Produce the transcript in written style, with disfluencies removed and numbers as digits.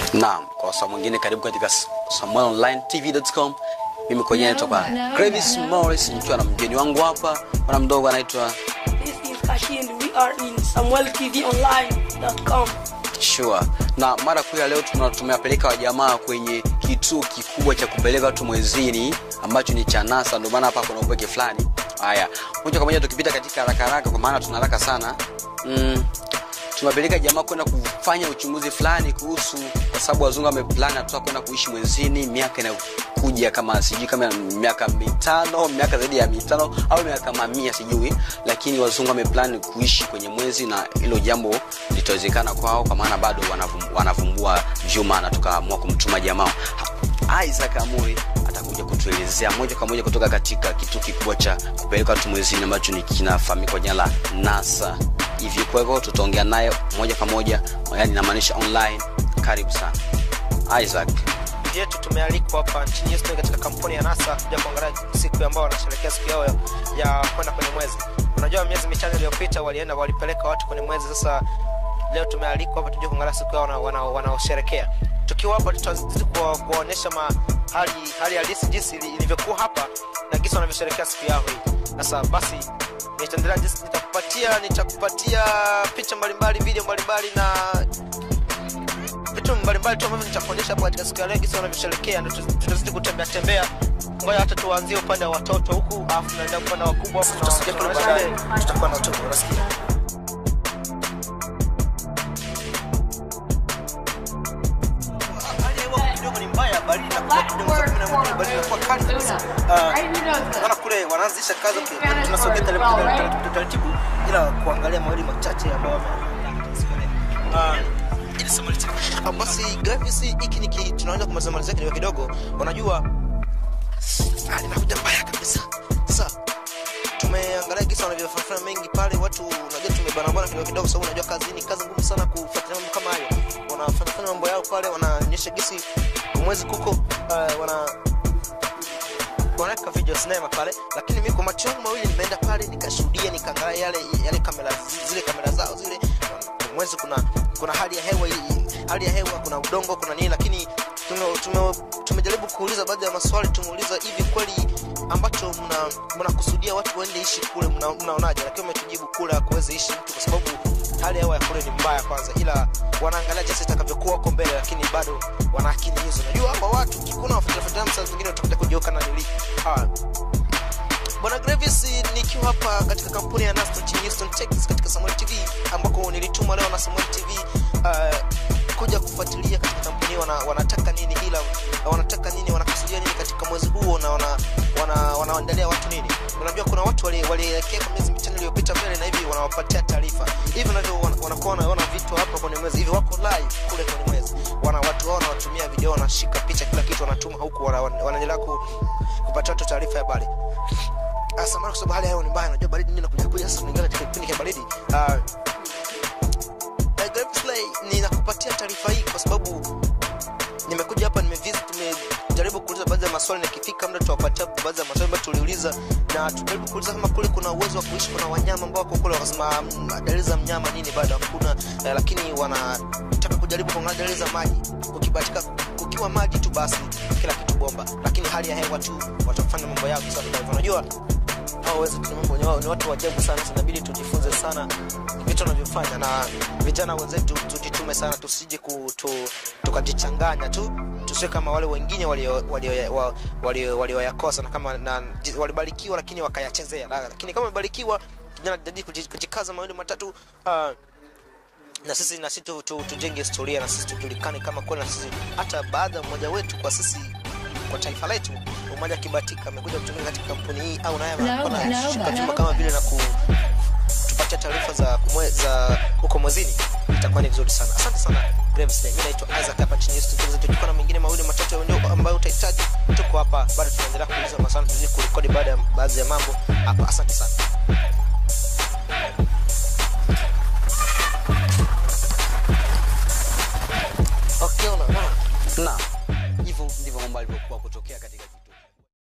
Naam, kwa sababu mwingine karibu katika samuelonlinetv.com. Mimi kwenyewe nitoka Gravis Morris nikiwa na mgeni wangu hapa, bwana mdogo anaitwa This is Kashi and we are in samueltvonline.com. Sure. Na mara kuu ya leo tumewapeleka wajamaa kwenye kituo kikubwa cha kupeleka watu mwezini ambacho ni cha NASA, ndio maana hapa kuna upweke fulani. Haya, moja kwa moja tukipita katika haraka kwa maana tuna haraka sana. Tumepeleka jamaa kwenda kufanya uchunguzi fulani kuhusu, kwa sababu wazungu wameplan atoka kwenda kuishi mwezini miaka inayokuja, kama sijui kama miaka 5, miaka zaidi ya 5 au miaka 100 sijui, lakini wazungu wameplan kuishi kwenye mwezi na hilo jambo litawezekana kwao, kwa maana bado wanavumbua vyuma, na tukaamua kumtuma jamaa Isaac Amuri atakuja kutuelezea moja kwa moja kutoka katika kituo kikubwa cha kupeleka watu mwezini ambacho ni kinafahamika kwa jina la NASA. Hivyo kwa hivyo tutaongea naye moja kwa moja, yani inamaanisha online. Karibu sana Isaac. Yetu tumealikwa hapa nchini Houston katika kampuni ya NASA kuja kuangalia siku ambayo wanasherehekea siku yao ya kwenda kwenye mwezi. Unajua miezi michache iliyopita walipeleka watu kwenye mwezi. Sasa leo tumealikwa hapa tuje kuangalia siku yao wanaosherehekea. Tukiwa hapa tutazidi kuonyesha hali halisi jinsi ilivyokuwa hapa na jinsi wanavyosherehekea siku yao hii. Sasa basi nitakupatia picha mbalimbali, video mbalimbali na vitu mbalimbali tu ambavyo nitakuonyesha hapo katika siku ya leo jinsi wanavyosherehekea, na tutazidi kutembea. Ngoja hata tuanzie upande wa watoto huku, afu tunaenda upande wa wakubwa, afu tutasije kule baadaye tutakuwa na watoto. Unasikia? Baridi na kwa kidogo baridi kwa kali kabisa. Wana kule wanaanzisha kazi, tunasogea taratibu ila kuangalia mawili machache ambayo ili samalizi. Basi Gravis hiki ni tunaanza kumalizia kidogo. Unajua inakuja mbaya kabisa. Sasa tumeangalia kisa wanavyofanya mengi pale, watu unajua tumebana kidogo sababu unajua kazi ni kazi ngumu sana kufuatilia mambo kama hayo. Wanafanya mambo yao pale, wanaonyesha gisi mwezi kuko wanaweka video sinema pale, lakini mimi kwa macho yangu mawili nimeenda pale nikashuhudia, nikaangalia yale kamera, zile kamera zao zile. Mwezi kuna hali ya hewa, kuna udongo, kuna nini, lakini tumejaribu kuuliza baadhi ya maswali. Tumuuliza hivi kweli ambacho mnakusudia watu waende ishi kule mnaonaje, lakini umetujibu kule hakuwezi ishi mtu kwa sababu hali ya hewa ya kule ni mbaya kwanza, ila wanaangalia jinsi itakavyokuwa huko mbele, lakini bado wana akili hizo. Najua hapa watu kikuna wafuatilia msasa wengine watakuja kujioka na nili. Bwana Gravis, nikiwa hapa katika kampuni ya NASA nchini Houston, Texas, katika Samuel TV ambako nilituma leo na Samuel TV kuja kufuatilia katika kampuni wanataka nini, ila wanataka nini, wanakusudia nini katika mwezi huo, na wanaendelea watu nini. Unajua kuna watu walielekea kwa miezi michache iliyopita mbele, na hivi wanawapatia taarifa hivi, navyo wanakuwa wanaona vitu hapa kwenye mwezi hivi, wako live kule kwenye mwezi, watu wao wanatumia video, wanashika picha, kila kitu wanatuma huku, wanaendelea kupata taarifa ya habari. Sasa mara kwa sababu hali ya hewa ni mbaya, unajua baridi nini kuja sasa tunaingia katika kipindi cha baridi. Ninakupatia taarifa hii kwa sababu nimekuja hapa, tumejaribu kuuliza baadhi ya maswali, na kifika muda tutawapatia baadhi ya maswali ambayo tuliuliza, na tujaribu kuuliza kama kule kuna uwezo wa kuishi, kuna wanyama ambao wako kule, wakasema dalili za mnyama nini bado hakuna, lakini wanataka kujaribu kuangalia dalili za maji. Ukibatika kukiwa maji tu basi kila kitu bomba, lakini hali ya hewa tu watafanya mambo yao sana. Unajua hawawezi ni watu wajabu sana, inabidi tujifunze sana vitu wanavyofanya, na vijana wenzetu tujitume sana, tusije tukajichanganya tu, tusiwe kama wale wengine walioyakosa, na kama walibarikiwa lakini wakayachezea. Lakini kama wamebarikiwa, vijana jitahidi kujikaza mawili matatu, na sisi tujenge historia, na sisi tujulikane kama kweli, na sisi hata baada mmoja wetu kwa sisi kwa taifa letu umoja kibatika amekuja kutumika katika kampuni hii, au naye anashika kama vile na kutupatia taarifa za huko mwezini, itakuwa ni vizuri sana. Asante sana Gravis. Mimi naitwa Isaac hapa nchini Houston. Tutakuwa na mengine mawili matatu ambayo utahitaji. Tuko hapa bado tunaendelea kuuliza maswali, tuzidi kurekodi baadhi ya mambo hapa. Asante sana.